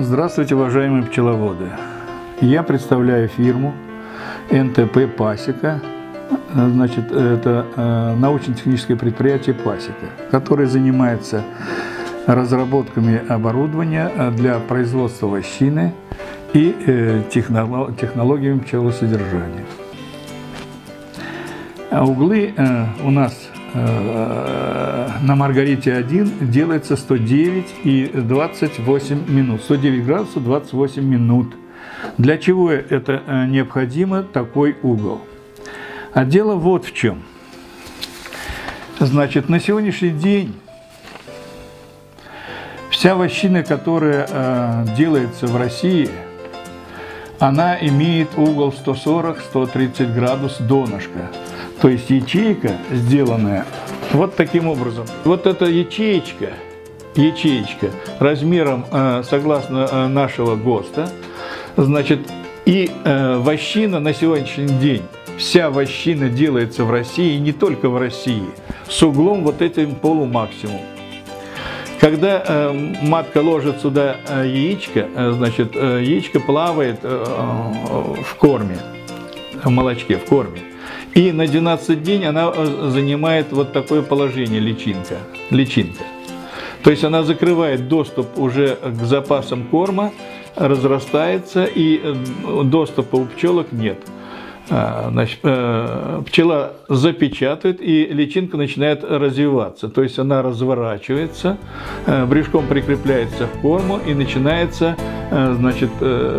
Здравствуйте, уважаемые пчеловоды! Я представляю фирму НТП «Пасека». Значит, это научно-техническое предприятие «Пасека», которое занимается разработками оборудования для производства вощины и технологиями пчелосодержания. Углы у нас на Маргарите 1 делается 109 и 28 минут. 109 градусов 28 минут. Для чего это необходимо, такой угол? А дело вот в чем. Значит, на сегодняшний день вся вощина, которая делается в России, она имеет угол 140-130 градусов донышка. То есть ячейка, сделанная вот таким образом. Вот эта ячеечка размером, согласно нашего ГОСТа, значит, и вощина на сегодняшний день, вся вощина делается в России, и не только в России, с углом вот этим полумаксимум. Когда матка ложит сюда яичко, значит, яичко плавает в корме, в молочке, в корме. И на 12 день она занимает вот такое положение, личинка. То есть она закрывает доступ уже к запасам корма, разрастается, и доступа у пчелок нет. Значит, пчела запечатывает, и личинка начинает развиваться. То есть она разворачивается, брюшком прикрепляется к корму, и начинается, значит,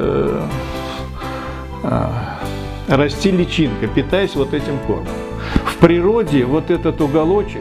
расти личинка, питаясь вот этим кормом. В природе вот этот уголочек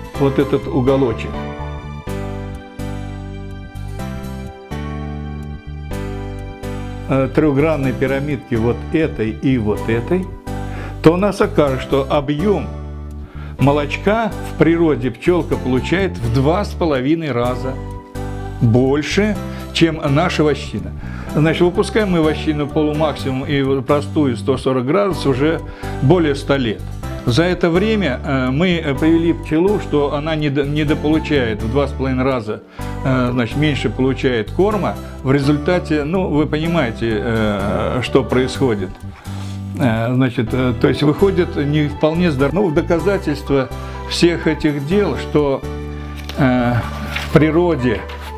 трехгранной пирамидки вот этой и вот этой, то у нас окажется, что объем молочка в природе пчелка получает в 2,5 раза больше, чем наша вощина. Значит, выпускаем мы вощину полумаксимум и простую 140 градусов уже более 100 лет. За это время мы привели пчелу, что она недополучает в 2,5 раза, значит, меньше получает корма. В результате, ну, вы понимаете, что происходит. Значит, то есть выходит не вполне здорово. Ну, в доказательство всех этих дел, что в природе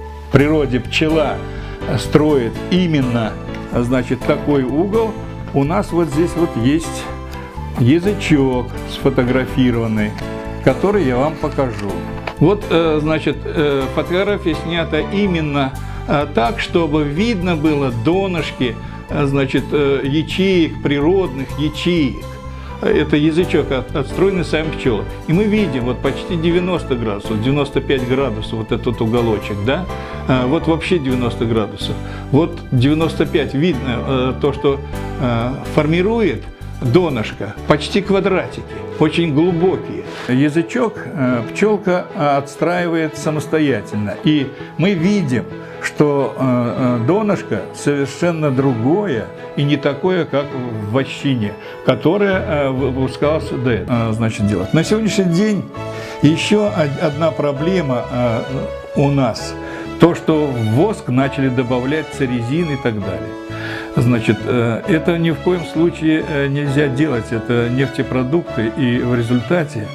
пчела строит именно, значит, такой угол. У нас вот здесь вот есть язычок сфотографированный, который я вам покажу. Вот, значит, фотография снята именно так, чтобы видно было донышки, значит, ячеек, природных ячеек. Это язычок, отстроенный сами пчелы. И мы видим вот почти 90 градусов, 95 градусов вот этот уголочек, да? Вот вообще 90 градусов. Вот 95 видно то, что формирует донышко, почти квадратики, очень глубокие. Язычок пчелка отстраивает самостоятельно. И мы видим, что донышко совершенно другое и не такое, как в вощине, которая выпускалась до этого. Значит, делать. На сегодняшний день еще одна проблема у нас. То, что в воск начали добавлять церезин и так далее. Значит, это ни в коем случае нельзя делать, это нефтепродукты, и в результате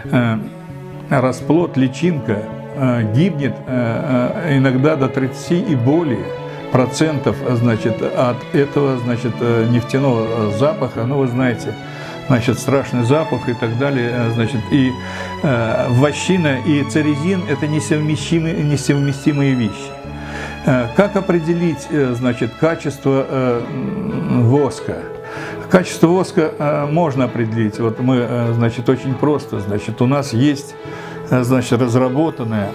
расплод, личинка гибнет иногда до 30 и более процентов, значит, от этого, значит, нефтяного запаха. Ну, вы знаете, значит, страшный запах и так далее. Значит, и вощина и церезин – это несовместимые вещи. Как определить, значит, качество воска? Качество воска можно определить. Вот мы, значит, очень просто. Значит, у нас есть, значит, разработанная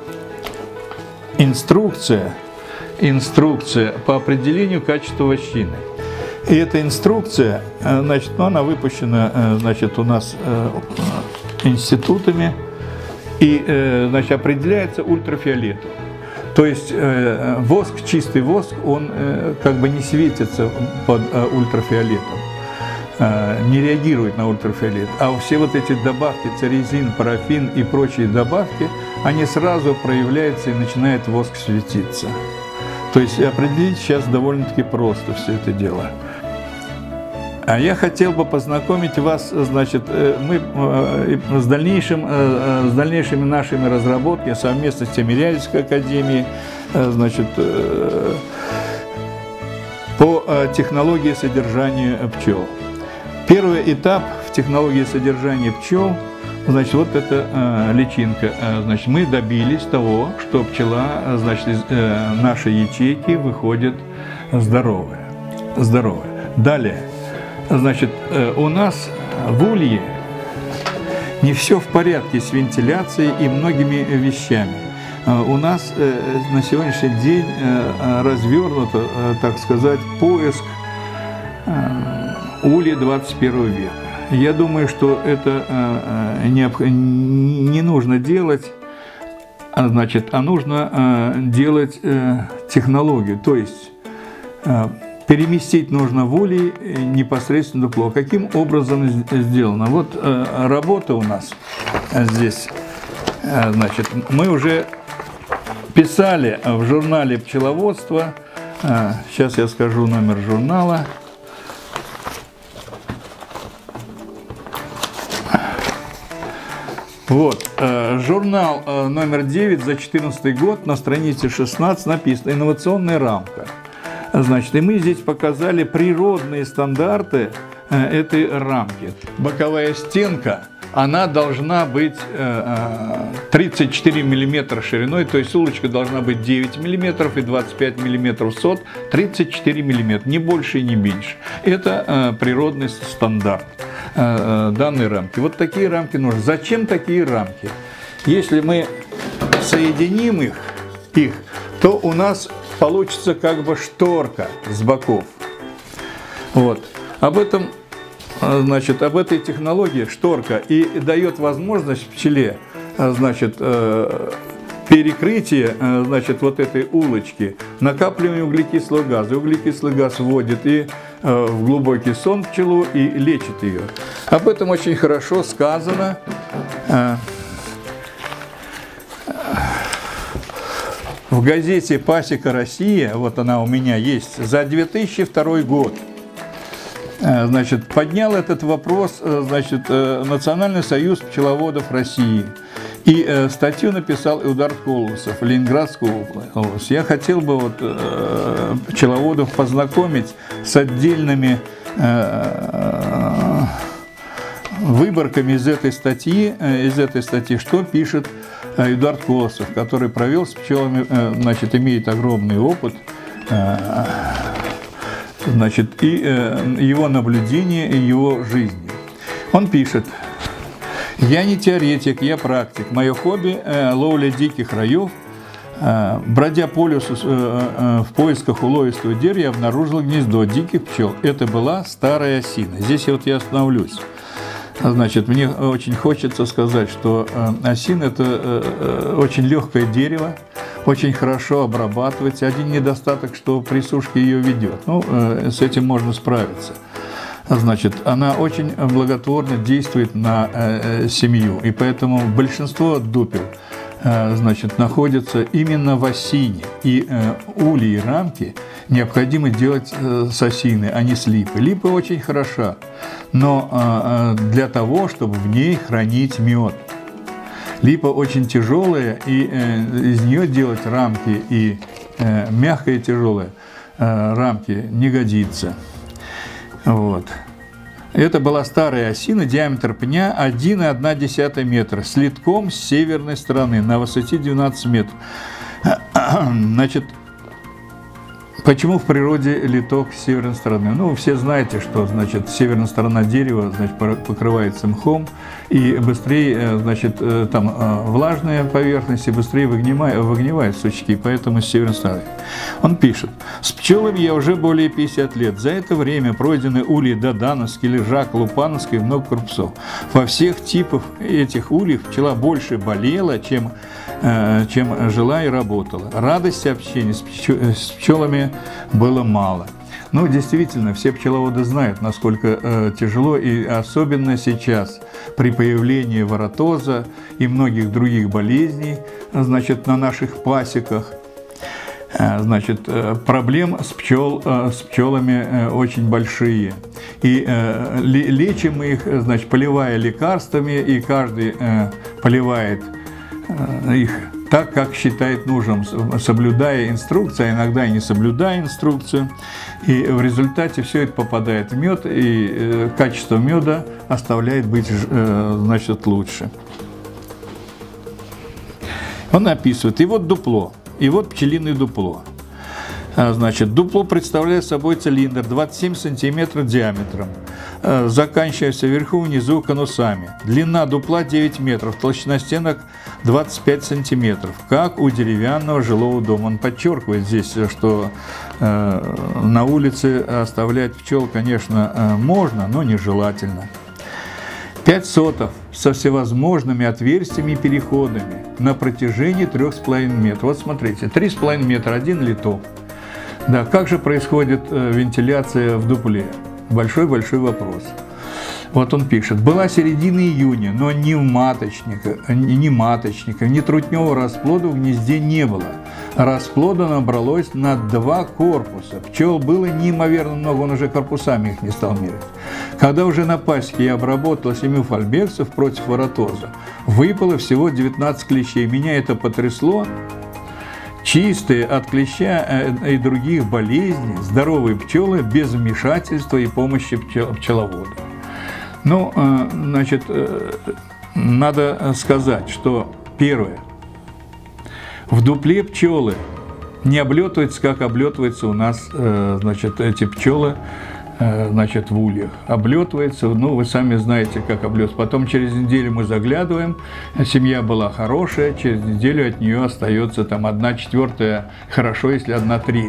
инструкция по определению качества вощины. И эта инструкция, значит, ну, она выпущена, значит, у нас институтами и, значит, определяется ультрафиолетом. То есть воск, чистый воск, он как бы не светится под ультрафиолетом, не реагирует на ультрафиолет. А все вот эти добавки, церезин, парафин и прочие добавки, они сразу проявляются и начинает воск светиться. То есть определить сейчас довольно-таки просто все это дело. А я хотел бы познакомить вас, значит, мы с дальнейшими нашими разработками совместно с Тимирязевской академией, значит, по технологии содержания пчел. Первый этап в технологии содержания пчел, значит, вот эта личинка. Значит, мы добились того, что пчела, значит, из нашей ячейки выходит здоровая. Далее. Значит, у нас в улье не все в порядке с вентиляцией и многими вещами. У нас на сегодняшний день развернут, так сказать, поиск улья 21 века. Я думаю, что это не нужно делать, значит, а нужно делать технологию, то есть переместить нужно в улей непосредственно дупло. Каким образом сделано? Вот работа у нас здесь, значит, мы уже писали в журнале пчеловодства, сейчас я скажу номер журнала. Вот, журнал номер 9 за 2014 год, на странице 16 написано «Инновационная рамка». Значит, и мы здесь показали природные стандарты этой рамки. Боковая стенка, она должна быть 34 мм шириной, то есть улочка должна быть 9 мм и 25 мм сот, 34 мм, не больше и не меньше. Это природный стандарт данной рамки. Вот такие рамки нужны. Зачем такие рамки? Если мы соединим их, то у нас получится как бы шторка с боков. Вот. Об этом, значит, об этой технологии шторка и дает возможность пчеле, значит, перекрытие, значит, вот этой улочки, накапливание углекислого газа. Углекислый газ вводит и в глубокий сон пчелу и лечит ее. Об этом очень хорошо сказано в газете «Пасека Россия», вот она у меня есть, за 2002 год. Значит, поднял этот вопрос, значит, Национальный союз пчеловодов России. И статью написал Эдуард Колосов, Ленинградская область. Я хотел бы вот пчеловодов познакомить с отдельными выборками из этой статьи, что пишет Эдуард Колосов, который провел с пчелами, значит, имеет огромный опыт, значит, и его наблюдения, и его жизни. Он пишет: «Я не теоретик, я практик. Мое хобби – ловля диких раев. Бродя по лесу в поисках уловистого дерева, я обнаружил гнездо диких пчел. Это была старая осина». Здесь вот я остановлюсь. Значит, мне очень хочется сказать, что осина – это очень легкое дерево, очень хорошо обрабатывается. Один недостаток, что при сушке ее ведет. Ну, с этим можно справиться. Значит, она очень благотворно действует на семью, и поэтому большинство дупел, значит, находятся именно в осине. И ульи и рамки необходимо делать с осины, а не с липы. Липа очень хороша, но для того, чтобы в ней хранить мед. Липа очень тяжелая, и из нее делать рамки и мягкие тяжелые рамки не годится. Вот. Это была старая осина, диаметр пня 1,1 метра, с литком с северной стороны на высоте 12 метров. Значит, почему в природе литок с северной стороны? Ну, все знаете, что, значит, северная сторона дерева, значит, покрывается мхом, и быстрее, значит, там влажная поверхность, и быстрее выгнивают сучки, поэтому с северной стороны. Он пишет: «С пчелами я уже более 50 лет. За это время пройдены ульи Додановский, Лежак, Лупановский и много корпусов. Во всех типах этих ульев пчела больше болела, чем жила и работала. Радости общения с пчелами было мало». Ну, действительно, все пчеловоды знают, насколько тяжело, и особенно сейчас, при появлении воротоза и многих других болезней, значит, на наших пасеках. Значит, проблем с пчелами очень большие. И лечим мы их, значит, поливая лекарствами, и каждый поливает их так, как считает нужным, соблюдая инструкцию, а иногда и не соблюдая инструкцию. И в результате все это попадает в мед, и качество меда оставляет быть, значит, лучше. Он описывает, и вот дупло, и вот пчелиное дупло. Значит, дупло представляет собой цилиндр 27 см диаметром, заканчивается вверху и внизу конусами. Длина дупла 9 метров, толщина стенок 25 сантиметров, как у деревянного жилого дома. Он подчеркивает здесь, что на улице оставлять пчел, конечно, можно, но нежелательно. 5 сотов со всевозможными отверстиями и переходами на протяжении 3,5 метров. Вот смотрите, 3,5 метра, один литок. Да, как же происходит вентиляция в дупле? Большой-большой вопрос. Вот он пишет. Была середина июня, но ни маточника, ни трутневого расплода в гнезде не было. Расплода набралось на 2 корпуса. Пчел было неимоверно много, он уже корпусами их не стал мерять. Когда уже на пасеке я обработал 7 фальбексов против воротоза, выпало всего 19 клещей. Меня это потрясло. Чистые от клеща и других болезней, здоровые пчелы без вмешательства и помощи пчеловода. Ну, значит, надо сказать, что первое. В дупле пчелы не облетываются, как облетываются у нас, значит, эти пчелы, значит, в ульях. Облетывается, ну, вы сами знаете, как облетывается. Потом через неделю мы заглядываем, семья была хорошая, через неделю от нее остается там 1/4, хорошо, если 1/3.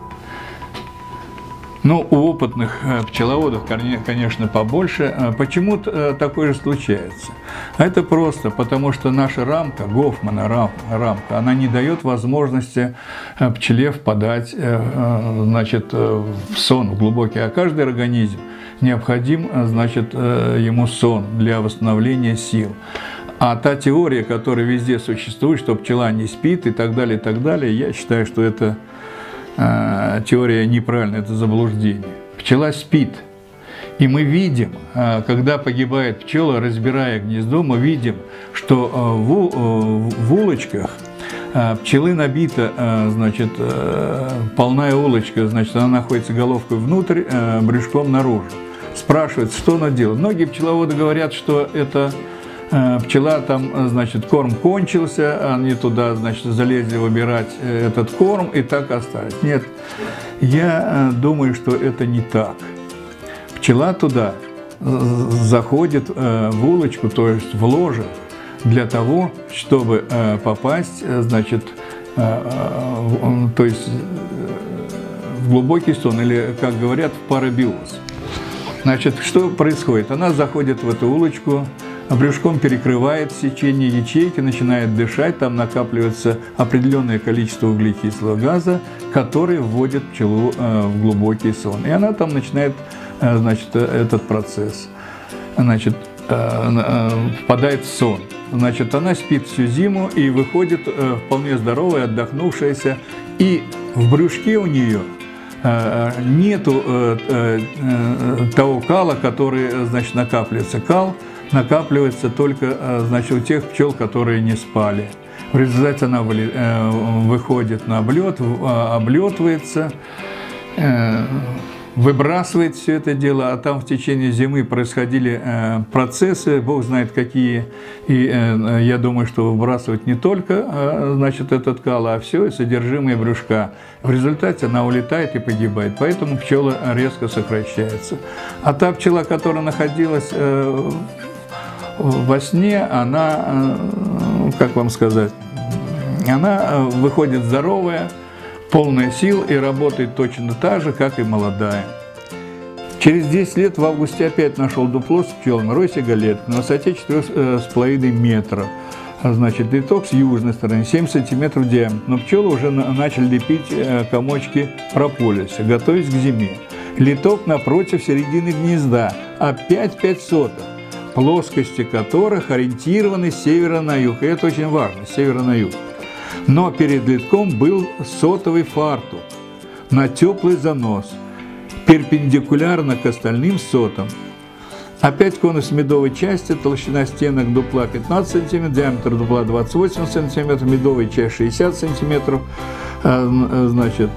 Ну, у опытных пчеловодов, конечно, побольше. Почему такое же случается? Это просто потому, что наша рамка, Гофмана рамка, она не дает возможности пчеле впадать, значит, в сон, в глубокий. А каждый организм необходим, значит, ему сон для восстановления сил. А та теория, которая везде существует, что пчела не спит и так далее, я считаю, что это теория неправильная, это заблуждение. Пчела спит. И мы видим, когда погибает пчела, разбирая гнездо, мы видим, что в улочках пчелы набита, значит, полная улочка, значит, она находится головкой внутрь, брюшком наружу. Спрашивается, что она делает. Многие пчеловоды говорят, что это пчела, там, значит, корм кончился, они туда, значит, залезли выбирать этот корм и так остались. Нет, я думаю, что это не так. Пчела туда заходит в улочку, то есть в ложе, для того, чтобы попасть, значит, то есть в глубокий сон, или, как говорят, в парабиоз. Значит, что происходит? Она заходит в эту улочку, брюшком перекрывает сечение ячейки, начинает дышать, там накапливается определенное количество углекислого газа, который вводит пчелу в глубокий сон. И она там начинает, значит, этот процесс, значит, впадает в сон. Значит, она спит всю зиму и выходит вполне здоровая, отдохнувшаяся, и в брюшке у нее нету того кала, который, значит, накапливается. Кал накапливается только, значит, у тех пчел, которые не спали. В результате она выходит на облет, облетывается, выбрасывает все это дело, а там в течение зимы происходили процессы, Бог знает какие, и я думаю, что выбрасывать не только, значит, этот кал, а все содержимое брюшка. В результате она улетает и погибает, поэтому пчела резко сокращается. А та пчела, которая находилась во сне, она, как вам сказать, она выходит здоровая, полная сил и работает точно так же, как и молодая. Через 10 лет в августе опять нашел дупло с пчелами, рой сигалет на высоте 4,5 метров. Значит, литок с южной стороны 7 сантиметров диаметр. Но пчелы уже начали лепить комочки прополиса, готовясь к зиме. Литок напротив середины гнезда, опять 5 соток, плоскости которых ориентированы с севера на юг. И это очень важно, с севера на юг. Но перед литком был сотовый фартук на теплый занос, перпендикулярно к остальным сотам. Опять конус медовой части, толщина стенок дупла 15 см, диаметр дупла 28 см, медовая часть 60 см, значит,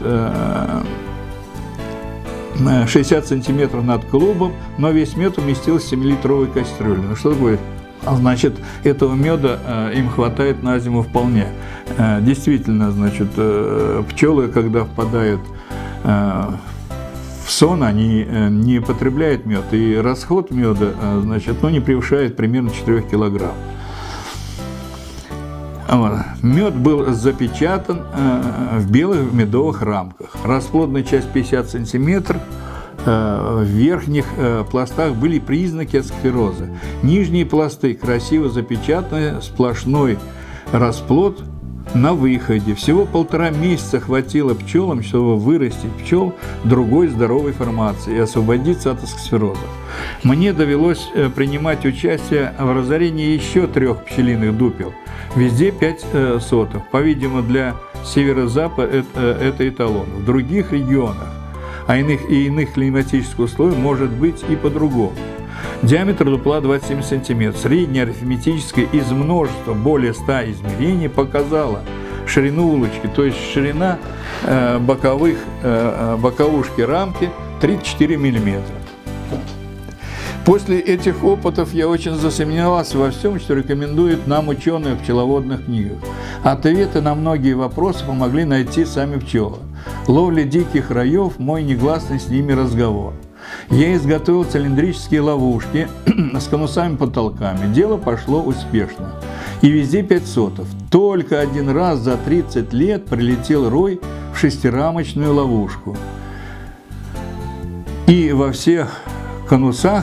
60 см над клубом, но весь мед уместился в 7-литровой кастрюле. Ну что такое? Значит, этого меда им хватает на зиму вполне. Действительно, значит, пчелы, когда впадают в сон, они не потребляют мед, и расход меда, значит, не превышает примерно 4 килограмм. Мед был запечатан в белых медовых рамках. Расплодная часть 50 сантиметров. В верхних пластах были признаки асцлероза. Нижние пласты красиво запечатаны, сплошной расплод на выходе. Всего 1,5 месяца хватило пчелам, чтобы вырастить пчел другой здоровой формации и освободиться от асцлероза. Мне довелось принимать участие в разорении еще 3 пчелиных дупел. Везде 5 сотов. По-видимому, для северо-запада это эталон. В других регионах, иных климатических условий может быть и по-другому. Диаметр дупла 27 см. Средняя арифметическая из множества более 100 измерений показала ширину улочки, то есть ширина боковушки рамки 34 мм. После этих опытов я очень засомневался во всем, что рекомендуют нам ученые в пчеловодных книгах. Ответы на многие вопросы помогли найти сами пчелы. Ловля диких раев – мой негласный с ними разговор. Я изготовил цилиндрические ловушки с конусами-потолками. Дело пошло успешно. И везде 5 сотов. Только один раз за 30 лет прилетел рой в 6-рамочную ловушку. И во всех конусах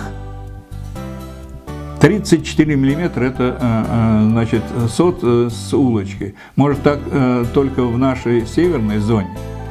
34 мм – это, значит, сот с улочкой. Может, так только в нашей северной зоне.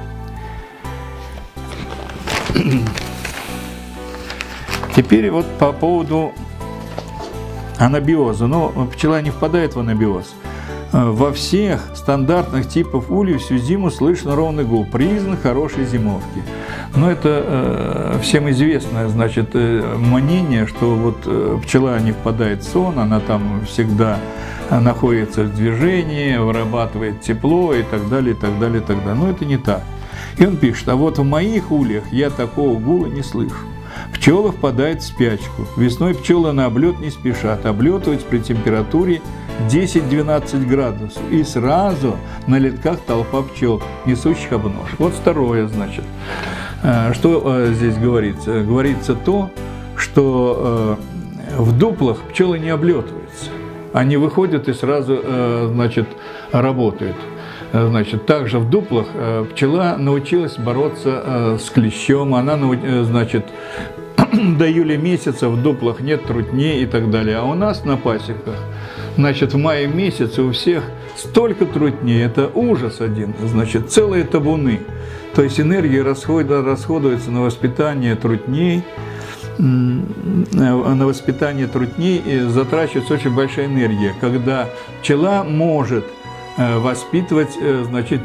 Теперь вот по поводу анабиоза. Но пчела не впадает в анабиоз. Во всех стандартных типах ульев всю зиму слышно ровный гул. Признак хорошей зимовки. Но это всем известное, значит, мнение, что вот пчела не впадает в сон, она там всегда находится в движении, вырабатывает тепло и так далее, и так далее, и так далее. Но это не так. И он пишет: а вот в моих ульях я такого гула не слышу. Пчелы впадают в спячку. Весной пчелы на облет не спешат. Облетывать при температуре 10-12 градусов. И сразу на литках толпа пчел, несущих обножек. Вот второе, значит. Что здесь говорится? Говорится то, что в дуплах пчелы не облетываются. Они выходят и сразу, значит, работают. Значит, также в дуплах пчела научилась бороться с клещом. Она, значит, до июля месяца в дуплах нет трутней и так далее. А у нас на пасеках, значит, в мае месяце у всех столько трутней. Это ужас один. Значит, целые табуны. То есть энергия расходуется на воспитание трутней. На воспитание трутней затрачивается очень большая энергия, когда пчела может воспитывать, значит,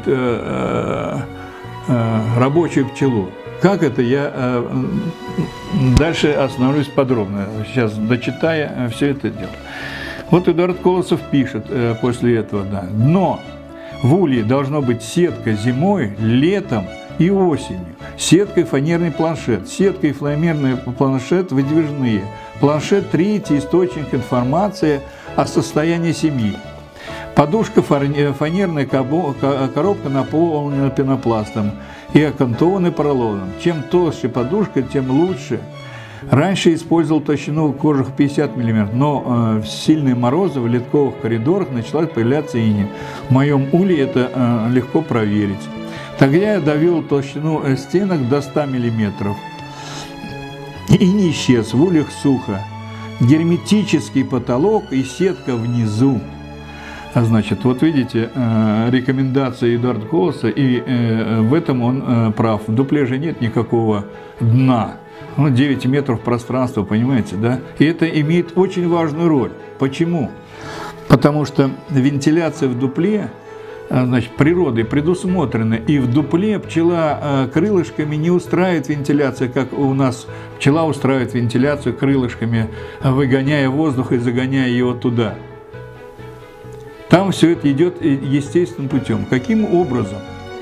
рабочую пчелу. Как это, я дальше остановлюсь подробно, сейчас дочитая все это дело. Вот Эдуард Колосов пишет после этого, да: но в улье должно быть сетка зимой, летом и осенью. Сетка и фанерный планшет. Сетка и фанерный планшет выдвижные. Планшет – третий источник информации о состоянии семьи. Подушка, фанерная коробка наполнена пенопластом и окантована поролоном. Чем толще подушка, тем лучше. Раньше использовал толщину кожух 50 мм, но в сильные морозы в литковых коридорах начала появляться иней. В моем улье это легко проверить. Тогда я довел толщину стенок до 100 мм. И не исчез, в ульях сухо. Герметический потолок и сетка внизу. Значит, вот видите, рекомендации Эдуарда Колоса, и в этом он прав. В дупле же нет никакого дна. 9 метров пространства, понимаете, да? И это имеет очень важную роль. Почему? Потому что вентиляция в дупле значит, природой предусмотрено, и в дупле пчела крылышками не устраивает вентиляцию, как у нас пчела устраивает вентиляцию крылышками, выгоняя воздух и загоняя его туда. Там все это идет естественным путем. Каким образом?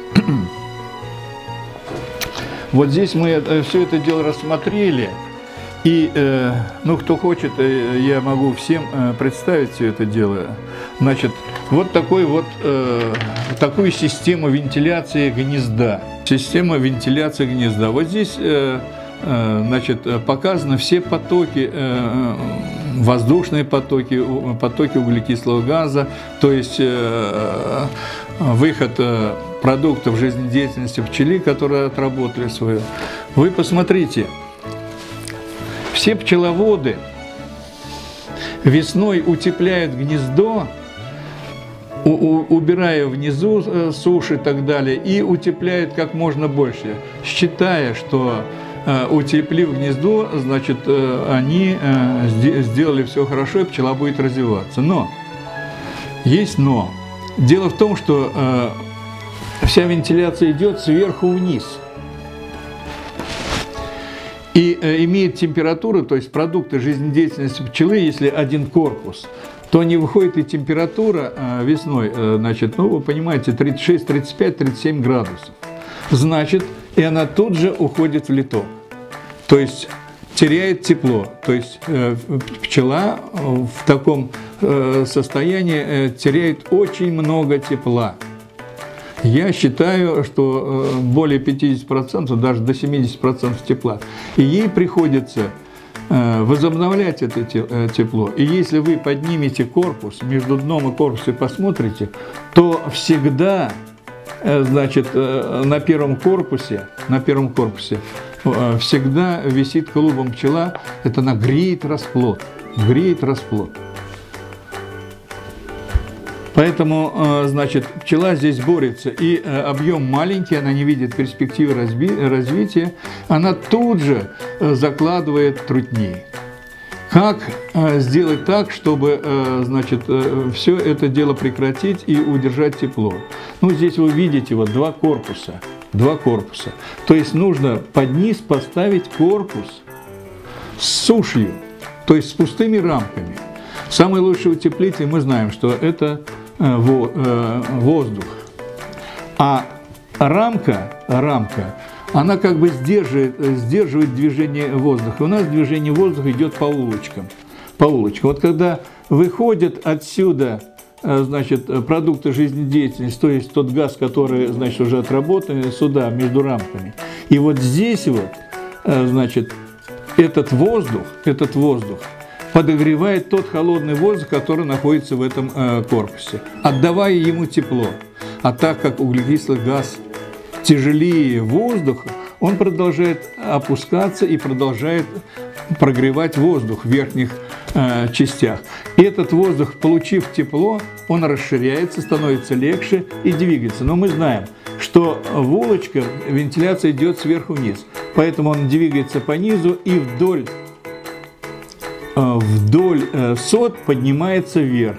Вот здесь мы все это дело рассмотрели, и, ну, кто хочет, я могу всем представить все это дело. Значит, вот такую систему вентиляции гнезда. Система вентиляции гнезда. Вот здесь, значит, показаны все потоки, воздушные потоки, потоки углекислого газа, то есть выход продуктов жизнедеятельности пчелы, которые отработали свое. Вы посмотрите, все пчеловоды весной утепляют гнездо, убирая внизу суши и так далее, и утепляют как можно больше, считая, что утеплив гнездо, значит, они сделали все хорошо, и пчела будет развиваться. Но, есть но. Дело в том, что вся вентиляция идет сверху вниз и имеет температуру, то есть продукты жизнедеятельности пчелы, если один корпус, то не выходит и температура весной, значит, ну, вы понимаете, 36, 35, 37 градусов. Значит, и она тут же уходит в литок, то есть теряет тепло, то есть пчела в таком состоянии теряет очень много тепла. Я считаю, что более 50%, даже до 70% тепла. И ей приходится возобновлять это тепло. И если вы поднимете корпус, между дном и корпусом посмотрите, то всегда, значит, на первом корпусе всегда висит клубом пчела, это она греет расплод, греет расплод. Поэтому, значит, пчела здесь борется, и объем маленький, она не видит перспективы развития, она тут же закладывает трутни. Как сделать так, чтобы, значит, все это дело прекратить и удержать тепло? Ну, здесь вы видите вот два корпуса. То есть нужно под низ поставить корпус с сушью, то есть с пустыми рамками. Самый лучший утеплитель, мы знаем, что это воздух. А рамка, она как бы сдерживает движение воздуха. И у нас движение воздуха идет по улочкам. Вот когда выходят отсюда, значит, продукты жизнедеятельности, то есть тот газ, который, значит, уже отработан, сюда, между рамками. И вот здесь вот, значит, этот воздух подогревает тот холодный воздух, который находится в этом корпусе, отдавая ему тепло. А так как углекислый газ тяжелее воздуха, он продолжает опускаться и продолжает прогревать воздух в верхних частях. И этот воздух, получив тепло, он расширяется, становится легче и двигается. Но мы знаем, что в улочках вентиляция идет сверху вниз, поэтому он двигается по низу и вдоль сот поднимается вверх.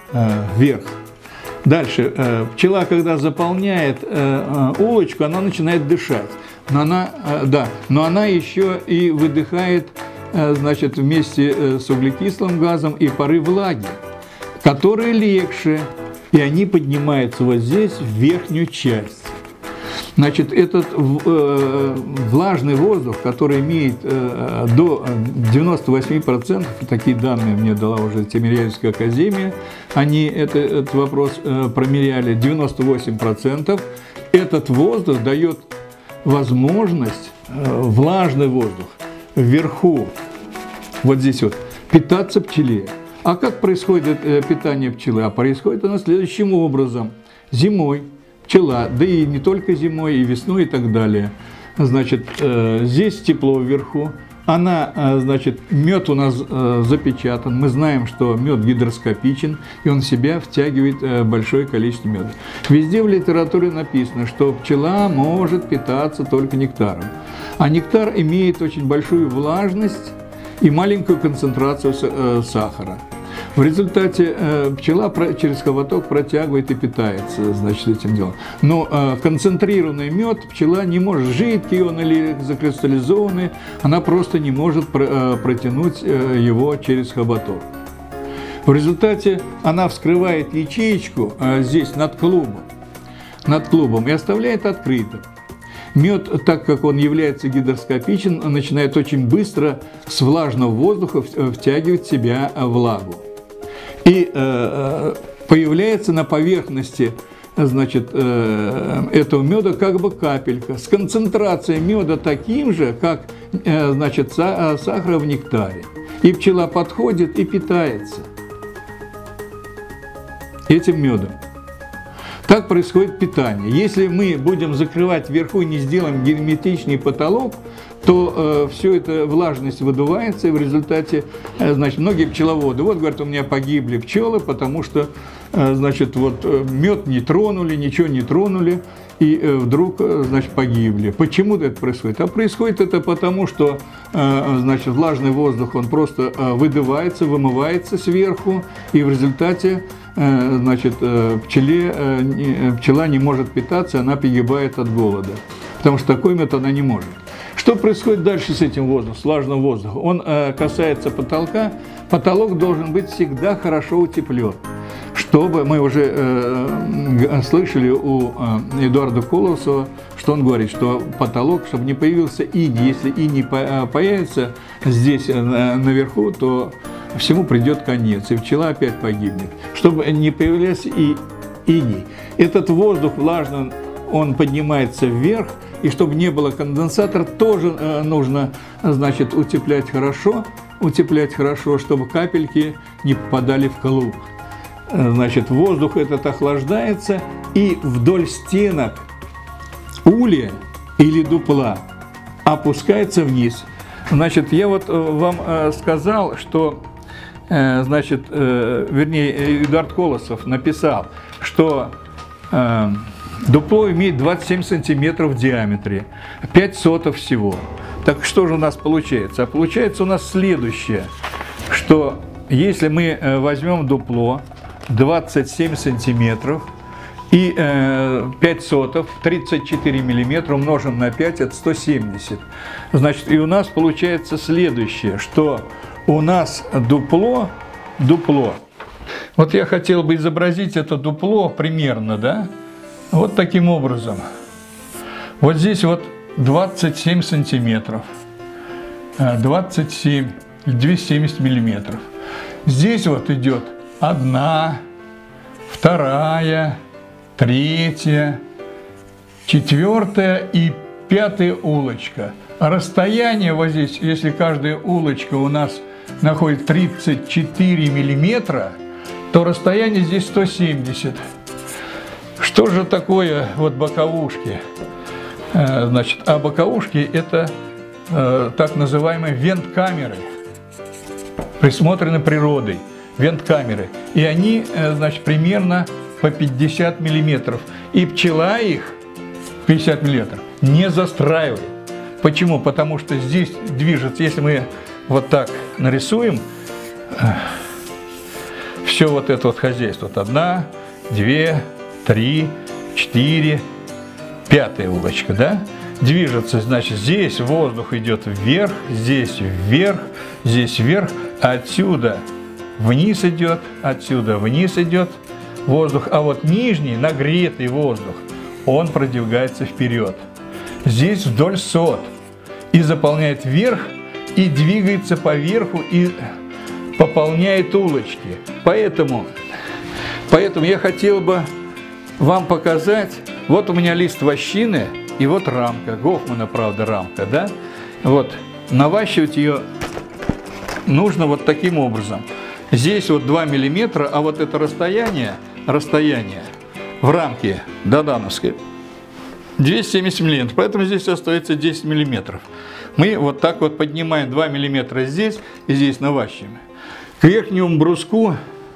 Дальше, пчела, когда заполняет улочку, она начинает дышать, но она еще и выдыхает, значит, вместе с углекислым газом и пары влаги, которые легче, и они поднимаются вот здесь, в верхнюю часть. Значит, этот влажный воздух, который имеет до 98%, такие данные мне дала уже Тимирязевская академия, они этот вопрос промеряли, 98%, этот воздух дает возможность, влажный воздух, вверху, вот здесь вот, питаться пчеле. А как происходит питание пчелы? А происходит оно следующим образом. Зимой пчела, да и не только зимой, и весной, и так далее. Значит, здесь тепло вверху. Она, значит, мед у нас запечатан. Мы знаем, что мед гидроскопичен, и он в себя втягивает большое количество меда. Везде в литературе написано, что пчела может питаться только нектаром. А нектар имеет очень большую влажность и маленькую концентрацию сахара. В результате пчела через хоботок протягивает и питается, значит, этим делом. Но концентрированный мед пчела не может, жидкий он или закристаллизованный, она просто не может протянуть его через хоботок. В результате она вскрывает ячеечку здесь над клубом и оставляет открытым. Мед, так как он является гидроскопичен, начинает очень быстро с влажного воздуха втягивать в себя влагу. И появляется на поверхности, значит, этого меда как бы капелька с концентрацией меда таким же, как, значит, сахара в нектаре. И пчела подходит и питается этим медом. Так происходит питание. Если мы будем закрывать вверху и не сделаем герметичный потолок, то все это влажность выдувается, и в результате, значит, многие пчеловоды, вот, говорят, у меня погибли пчелы, потому что, значит, вот мед не тронули, ничего не тронули, и вдруг, значит, погибли. Почему это происходит? А происходит это потому, что, значит, влажный воздух, он просто выдувается, вымывается сверху, и в результате, значит, пчела не может питаться, она погибает от голода, потому что такой мед она не может. Что происходит дальше с этим воздухом, с влажным воздухом? Он касается потолка. Потолок должен быть всегда хорошо утеплен. Чтобы, мы уже слышали у Эдуарда Колосова, что он говорит, что потолок, чтобы не появился иней. Если иней появится здесь наверху, то всему придет конец, и пчела опять погибнет. Чтобы не появлялся и иней. Этот воздух влажный, он поднимается вверх, и чтобы не было конденсатора, тоже нужно, значит, утеплять хорошо, чтобы капельки не попадали в клуб. Значит, воздух этот охлаждается, и вдоль стенок улья или дупла опускается вниз. Значит, я вот вам сказал, что, значит, вернее, Эдуард Колосов написал, что дупло имеет 27 сантиметров в диаметре, 5 сотов всего. Так что же у нас получается? А получается у нас следующее, что если мы возьмем дупло 27 сантиметров и 5 сотов, 34 миллиметра умножим на 5, это 170. Значит, и у нас получается следующее, что у нас дупло. Вот я хотел бы изобразить это дупло примерно, да? Вот таким образом. Вот здесь вот 27 сантиметров, 27, 270 миллиметров. Здесь вот идет 1, 2, 3, 4 и 5 улочка. А расстояние вот здесь, если каждая улочка у нас находит 34 миллиметра, то расстояние здесь 170. Что же такое вот боковушки? Значит, а боковушки – это так называемые вент-камеры, присмотрены природой, вент-камеры. И они, значит, примерно по 50 миллиметров. И пчела их 50 миллиметров не застраивает. Почему? Потому что здесь движется, если мы вот так нарисуем, все вот это вот хозяйство. Вот 1, 2, 3, 4, 5 улочка, да? Движется, значит, здесь воздух идет вверх, здесь вверх, здесь вверх, а отсюда вниз идет воздух, а вот нижний, нагретый воздух, он продвигается вперед. Здесь вдоль сот и заполняет верх, и двигается по верху, и пополняет улочки. Поэтому я хотел бы вам показать, вот у меня лист вощины, и вот рамка, Гофмана, правда, рамка, да? Вот, наващивать ее нужно вот таким образом. Здесь вот 2 миллиметра, а вот это расстояние в рамке додановской 270 миллиметров, поэтому здесь остается 10 миллиметров. Мы вот так вот поднимаем 2 миллиметра здесь и здесь наващиваем. К верхнему бруску,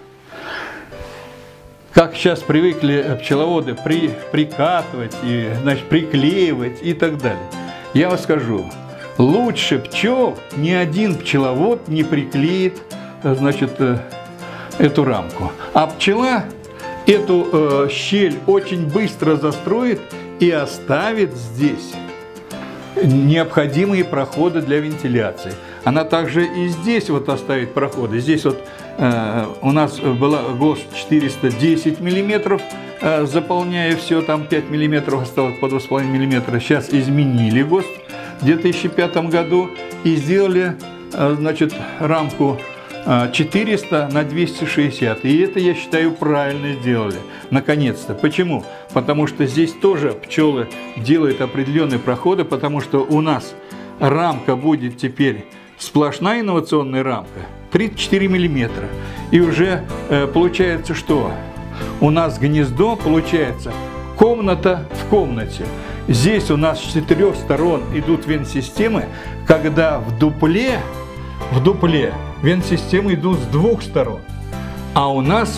как сейчас привыкли пчеловоды, прикатывать, и, значит, приклеивать и так далее. Я вам скажу, лучше пчел ни один пчеловод не приклеит, значит, эту рамку. А пчела эту щель очень быстро застроит и оставит здесь необходимые проходы для вентиляции. Она также и здесь вот оставит проходы. Здесь вот у нас была ГОСТ 410 миллиметров, заполняя все, там 5 миллиметров осталось по 2,5 миллиметра. Сейчас изменили ГОСТ в 2005 году и сделали, значит, рамку 400 на 260. И это, я считаю, правильно сделали. Наконец-то. Почему? Потому что здесь тоже пчелы делают определенные проходы, потому что у нас рамка будет теперь сплошная инновационная рамка, 34 миллиметра. И уже получается, что у нас гнездо, получается, комната в комнате. Здесь у нас с 4 сторон идут вент-системы, когда в дупле вент-системы идут с 2 сторон. А у нас,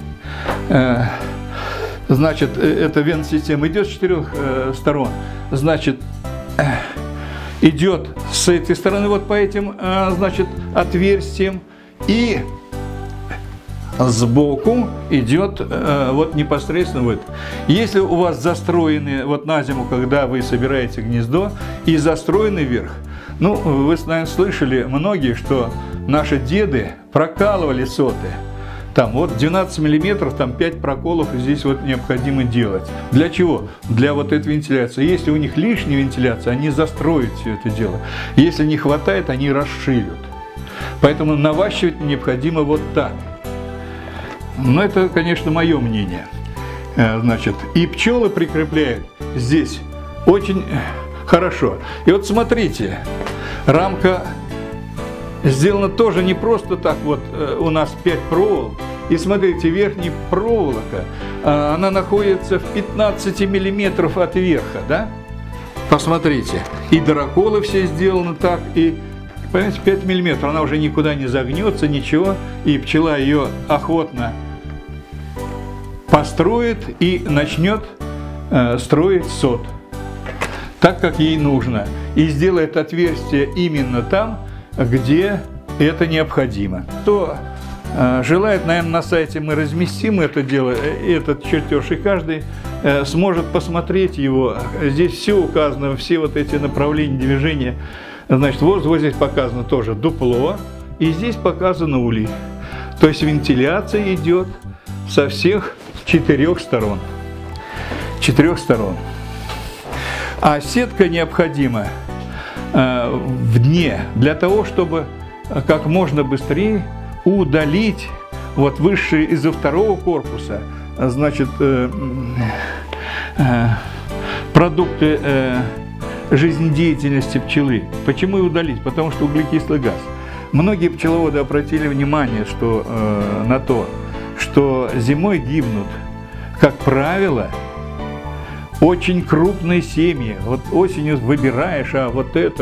значит, эта вент-система идет с 4 сторон. Значит, идет с этой стороны вот по этим, значит, отверстиям, и сбоку идет вот непосредственно вот. Если у вас застроены вот на зиму, когда вы собираете гнездо, и застроенный верх, ну, вы, наверное, слышали многие, что наши деды прокалывали соты. Там вот 12 миллиметров, там 5 проколов здесь вот необходимо делать. Для чего? Для вот этой вентиляции. Если у них лишняя вентиляция, они застроят все это дело. Если не хватает, они расширят. Поэтому наващивать необходимо вот так. Но это, конечно, мое мнение. Значит, и пчелы прикрепляют здесь очень хорошо. И вот смотрите, рамка сделана тоже не просто так, вот у нас 5 проволок. И смотрите, верхняя проволока, она находится в 15 миллиметров от верха, да? Посмотрите, и дыроколы все сделаны так, и, понимаете, 5 миллиметров, она уже никуда не загнется, ничего, и пчела ее охотно построит и начнет строить сот так, как ей нужно, и сделает отверстие именно там, где это необходимо. Кто желает, наверное, на сайте мы разместим это дело, этот чертеж, и каждый сможет посмотреть его. Здесь все указано, все вот эти направления движения. Значит, вот здесь показано тоже дупло, и здесь показано улей. То есть вентиляция идет со всех 4 сторон. 4 сторон. А сетка необходима в дне для того, чтобы как можно быстрее удалить вот высшие из-за 2-го корпуса, значит, продукты жизнедеятельности пчелы. Почему и удалить? Потому что углекислый газ. Многие пчеловоды обратили внимание, что, на то, что зимой гибнут, как правило, очень крупные семьи. Вот осенью выбираешь, а вот это,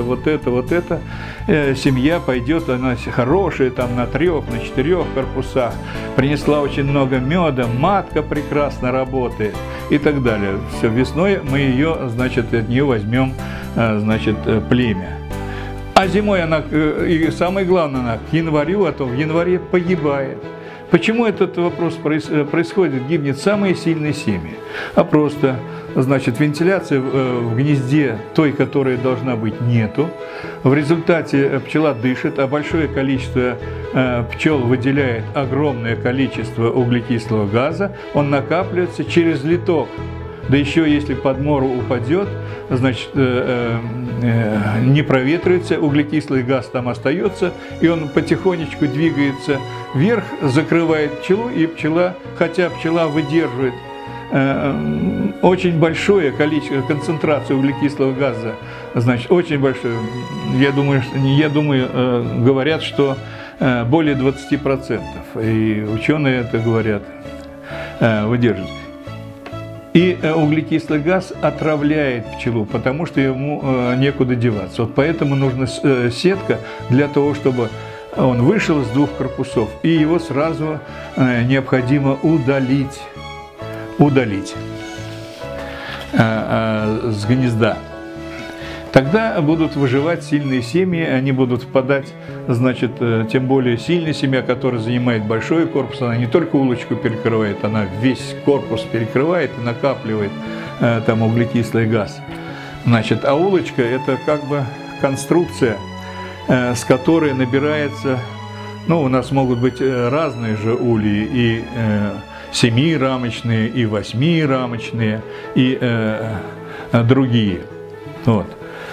семья пойдет, она хорошая, там на 3, на 4 корпусах, принесла очень много меда, матка прекрасно работает и так далее. Все, весной мы ее, значит, от нее возьмем, значит, племя. А зимой она, и самое главное, она к январю, а то в январе погибает. Почему этот вопрос происходит, гибнет самые сильные семьи? А просто, значит, вентиляция в гнезде, той, которая должна быть, нету. В результате пчела дышит, а большое количество пчел выделяет огромное количество углекислого газа. Он накапливается через литок. Да еще если подмору упадет, значит, не проветривается, углекислый газ там остается, и он потихонечку двигается вверх, закрывает пчелу, и пчела, хотя пчела выдерживает очень большое количество, концентрацию углекислого газа, значит, очень большое, я думаю, говорят, что более 20%, и ученые это говорят, выдерживают. И углекислый газ отравляет пчелу, потому что ему некуда деваться. Вот поэтому нужна сетка для того, чтобы он вышел из 2 корпусов, и его сразу необходимо удалить с гнезда. Тогда будут выживать сильные семьи, они будут впадать, значит, тем более сильная семья, которая занимает большой корпус, она не только улочку перекрывает, она весь корпус перекрывает и накапливает там углекислый газ. Значит, а улочка – это как бы конструкция, с которой набирается, ну, у нас могут быть разные же ульи, и 7-рамочные, и 8-рамочные, и другие. Вот.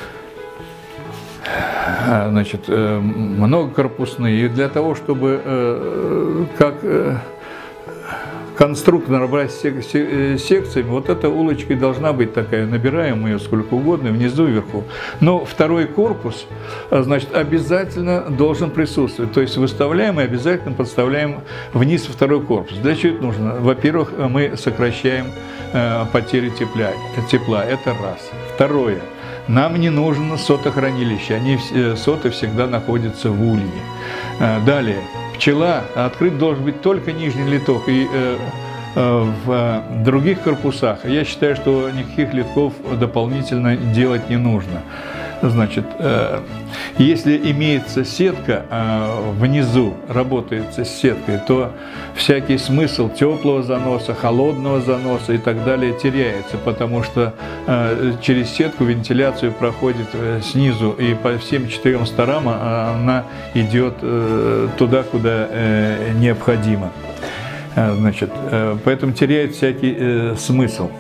Значит, многокорпусные. И для того, чтобы как конструктор набрать секциями, вот эта улочка должна быть такая, набираем ее сколько угодно, внизу и вверху. Но второй корпус, значит, обязательно должен присутствовать. То есть выставляем и обязательно подставляем вниз второй корпус. Для чего это нужно? Во-первых, мы сокращаем потери тепла. Это раз. Второе. Нам не нужно сотохранилище. Соты всегда находятся в улье. Далее. Пчела, открыт должен быть только нижний литок, и в других корпусах я считаю, что никаких литков дополнительно делать не нужно. Значит, если имеется сетка внизу, работает с сеткой, то всякий смысл теплого заноса, холодного заноса и так далее теряется, потому что через сетку вентиляцию проходит снизу, и по всем 4 сторонам она идет туда, куда необходимо. Значит, поэтому теряет всякий смысл.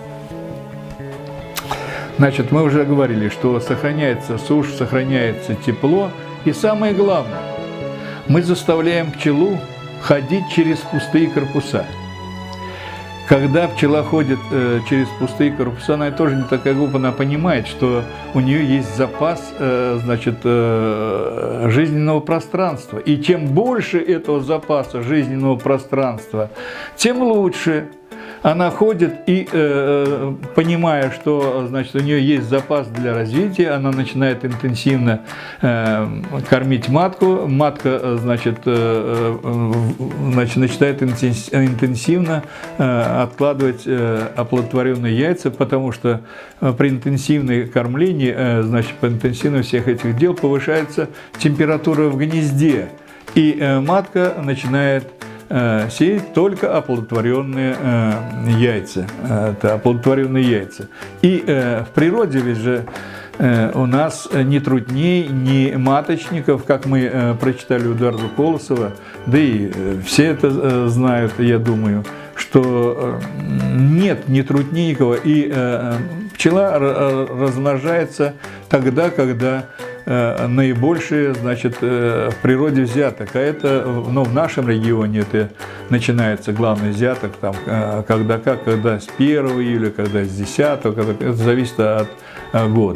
Значит, мы уже говорили, что сохраняется сушь, сохраняется тепло. И самое главное, мы заставляем пчелу ходить через пустые корпуса. Когда пчела ходит через пустые корпуса, она тоже не такая глупая, она понимает, что у нее есть запас, значит, жизненного пространства. И чем больше этого запаса жизненного пространства, тем лучше. Она ходит и, понимая, что, значит, у нее есть запас для развития, она начинает интенсивно кормить матку. Матка, значит, начинает интенсивно откладывать оплодотворенные яйца, потому что при интенсивном кормлении, значит, по интенсивности всех этих дел повышается температура в гнезде, и матка начинает сеять только оплодотворенные яйца. Это оплодотворенные яйца. И в природе ведь же у нас ни трутней, ни маточников, как мы прочитали у Эдуарда Колосова, да и все это знают, я думаю, что нет ни трутней никого, и пчела размножается тогда, когда наибольшее, значит, в природе взяток. А это, ну, в нашем регионе это начинается главный взяток, там, когда с 1 июля, когда с 10, это зависит от года.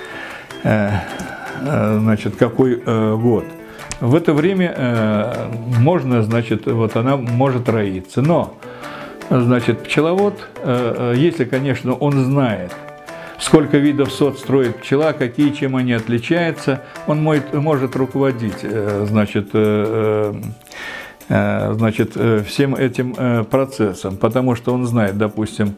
Значит, какой год. В это время можно, значит, вот она может роиться. Но, значит, пчеловод, если, конечно, он знает, сколько видов сот строит пчела, какие, чем они отличаются, он может руководить, значит, всем этим процессом, потому что он знает, допустим,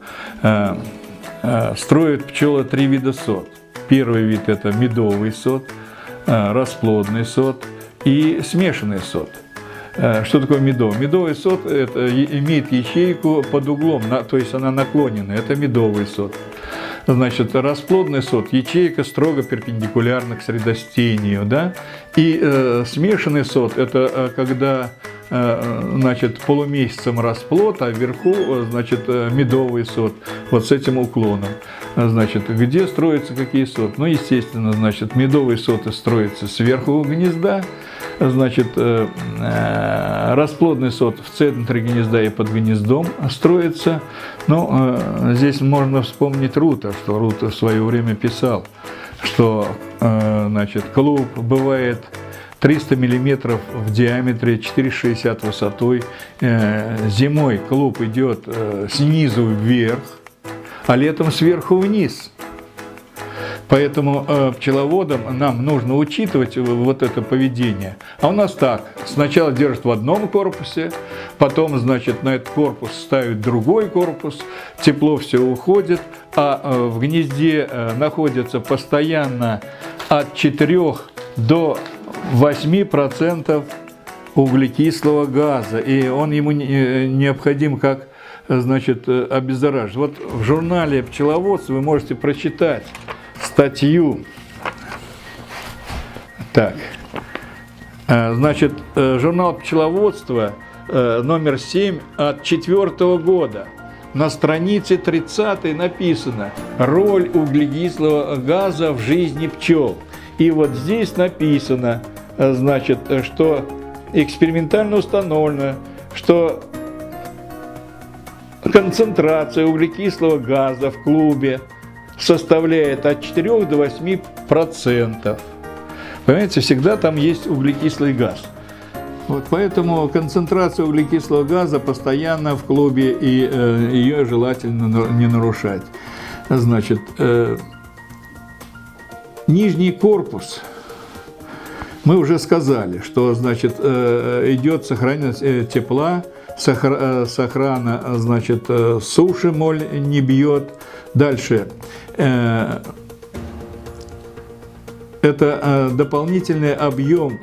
строят пчелы 3 вида сот. Первый вид – это медовый сот, расплодный сот и смешанный сот. Что такое медовый? Медовый сот это имеет ячейку под углом, то есть она наклонена, это медовый сот. Значит, расплодный сот, ячейка строго перпендикулярна к средостению, да? И смешанный сот – это когда, значит, полумесяцем расплод, а вверху, значит, медовый сот, вот с этим уклоном. Значит, где строятся какие соты? Ну, естественно, значит, медовые соты строятся сверху гнезда, значит, расплодный сот в центре гнезда и под гнездом строится. Ну, здесь можно вспомнить Рута, что Рута в свое время писал, что, значит, клуб бывает 300 мм в диаметре, 4,60 высотой. Зимой клуб идет снизу вверх, а летом сверху вниз. Поэтому пчеловодам нам нужно учитывать вот это поведение. А у нас так, сначала держат в одном корпусе, потом, значит, на этот корпус ставят другой корпус, тепло все уходит, а в гнезде находится постоянно от 4 до 8% углекислого газа, и он ему необходим как, значит, обеззараживать. Вот в журнале «Пчеловодство» вы можете прочитать статью. Так, значит, журнал «Пчеловодство» номер 7 от 4 года. На странице 30 написано «Роль углекислого газа в жизни пчел». И вот здесь написано, значит, что экспериментально установлено, что концентрация углекислого газа в клубе составляет от 4 до 8%. Понимаете, всегда там есть углекислый газ. Вот поэтому концентрация углекислого газа постоянно в клубе, и ее желательно не нарушать. Значит, нижний корпус, мы уже сказали, что, значит, идет сохранение тепла, сохрана, значит, суши, моль не бьет. Дальше, это дополнительный объем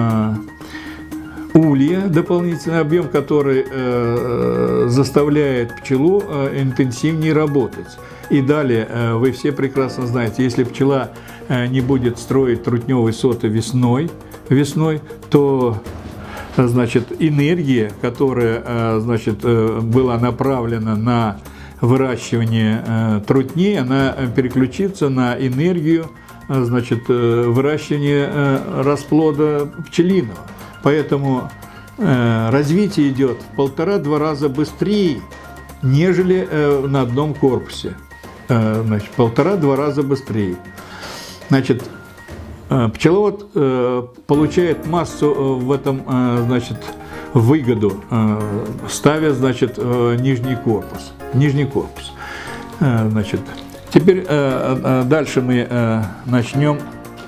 улья, дополнительный объем, который заставляет пчелу интенсивнее работать. И далее, вы все прекрасно знаете, если пчела не будет строить трутневые соты весной, то, значит, энергия, которая, значит, была направлена на выращивание трутней, она переключится на энергию, значит, выращивания расплода пчелиного. Поэтому развитие идет в 1,5–2 раза быстрее, нежели на одном корпусе. Значит, 1,5–2 раза быстрее. Значит, пчеловод получает массу в этом, значит, выгоду, ставя, значит, нижний корпус. Значит, теперь дальше мы начнем.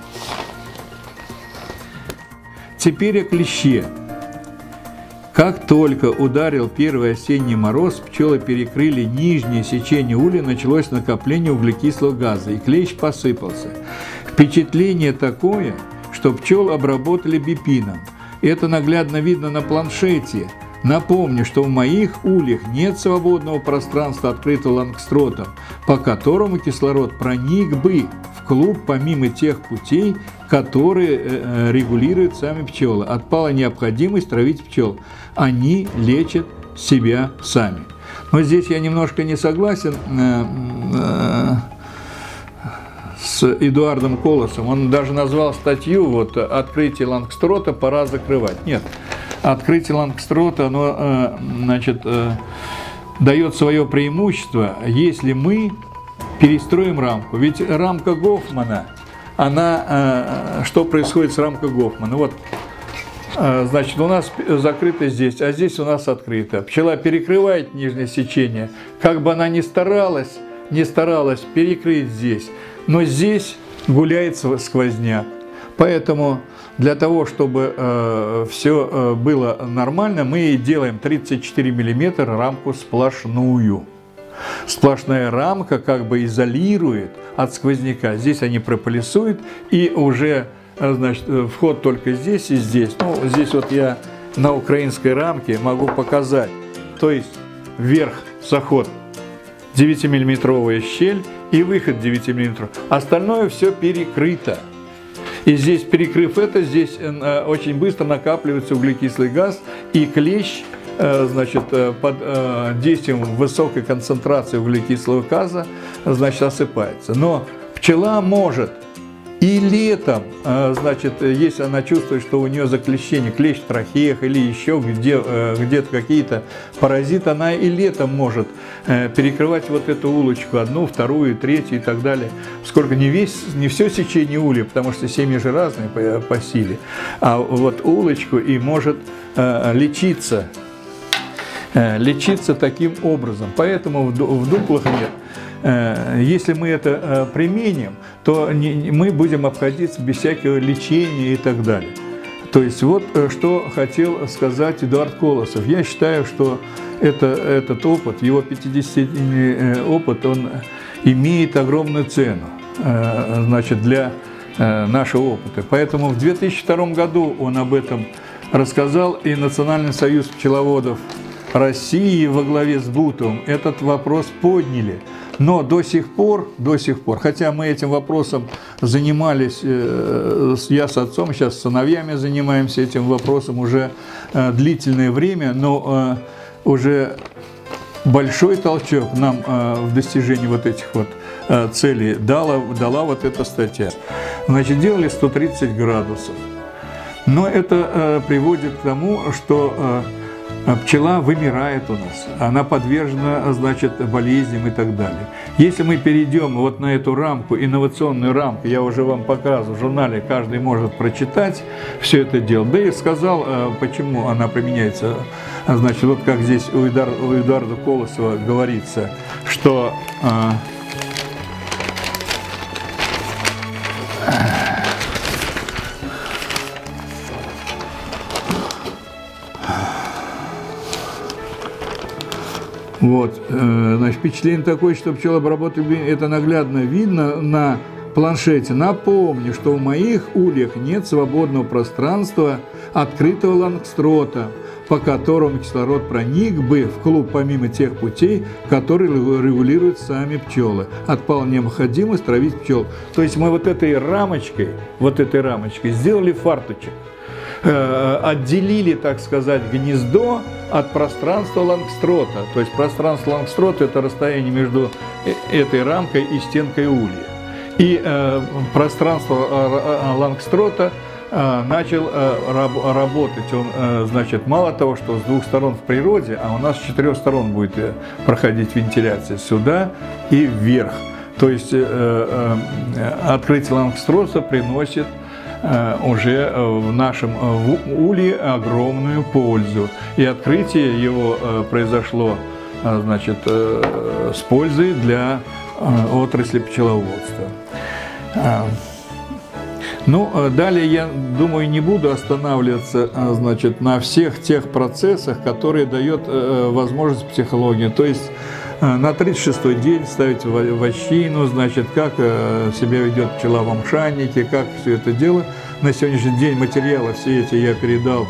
Теперь о клеще. Как только ударил первый осенний мороз, пчелы перекрыли нижнее сечение улья, началось накопление углекислого газа, и клещ посыпался. Впечатление такое, что пчел обработали бипином. Это наглядно видно на планшете. Напомню, что в моих ульях нет свободного пространства, открытого лангстротом, по которому кислород проник бы в клуб помимо тех путей, которые регулируют сами пчелы. Отпала необходимость травить пчел. Они лечат себя сами. Но здесь я немножко не согласен с Эдуардом Колосом. Он даже назвал статью вот «Открытие лангстрота пора закрывать». Нет, открытие лангстрота, оно, значит, дает свое преимущество, если мы перестроим рамку. Ведь рамка Гофмана, она, что происходит с рамкой Гофмана? Вот, значит, у нас закрыто здесь, а здесь у нас открыто. Пчела перекрывает нижнее сечение, как бы она ни старалась перекрыть здесь, но здесь гуляет сквозняк. Поэтому для того, чтобы все было нормально, мы делаем 34 мм рамку сплошную. Сплошная рамка как бы изолирует от сквозняка. Здесь они прополисуют, и уже, значит, вход только здесь и здесь. Ну, здесь вот я на украинской рамке могу показать. То есть вверх заход 9-миллиметровая щель и выход 9 мм. Остальное все перекрыто. И здесь, перекрыв это, здесь очень быстро накапливается углекислый газ, и клещ, значит, под действием высокой концентрации углекислого газа, значит, осыпается. Но пчела может и летом, значит, если она чувствует, что у нее заклещение, клещ в трахеях или еще где-то какие-то паразиты, она и летом может перекрывать вот эту улочку, одну, вторую, третью и так далее. Сколько не все сечение улья, потому что семьи же разные по силе, а вот улочку и может лечиться. лечиться таким образом. Поэтому в дуплах нет. Если мы это применим, то мы будем обходиться без всякого лечения и так далее. То есть вот что хотел сказать Эдуард Колосов. Я считаю, что этот опыт, его 50-летний опыт, он имеет огромную цену, значит, для нашего опыта. Поэтому в 2002 году он об этом рассказал, и Национальный союз пчеловодов России во главе с Бутовым этот вопрос подняли. Но до сих пор, хотя мы этим вопросом занимались, я с отцом, сейчас с сыновьями занимаемся этим вопросом уже длительное время, но уже большой толчок нам в достижении вот этих вот целей дала вот эта статья. Значит, делали 130 градусов. Но это приводит к тому, что пчела вымирает у нас, она подвержена, значит, болезням и так далее. Если мы перейдем вот на эту рамку, инновационную рамку, я уже вам показывал, в журнале каждый может прочитать все это дело. Да и сказал, почему она применяется. Значит, вот как здесь у Эдуарда Колосова говорится, что вот, значит, впечатление такое, что пчелообработка, это наглядно видно на планшете. Напомню, что в моих ульях нет свободного пространства открытого лангстрота, по которому кислород проник бы в клуб помимо тех путей, которые регулируют сами пчелы. Отпала необходимость травить пчел. То есть мы вот этой рамочкой сделали фарточек. Отделили, так сказать, гнездо от пространства лангстрота. То есть пространство лангстрота – это расстояние между этой рамкой и стенкой улья. И пространство лангстрота начал работать. Он, значит, мало того, что с двух сторон в природе, а у нас с 4 сторон будет проходить вентиляция сюда и вверх. То есть открытие лангстрота приносит уже в нашем улье огромную пользу. И открытие его произошло, значит, с пользой для отрасли пчеловодства. Ну, далее, я думаю, не буду останавливаться, значит, на всех тех процессах, которые дает возможность психология. То есть на 36-й день ставить вощину, значит, как себя ведет пчела в амшаннике, как все это дело. На сегодняшний день материалы все эти я передал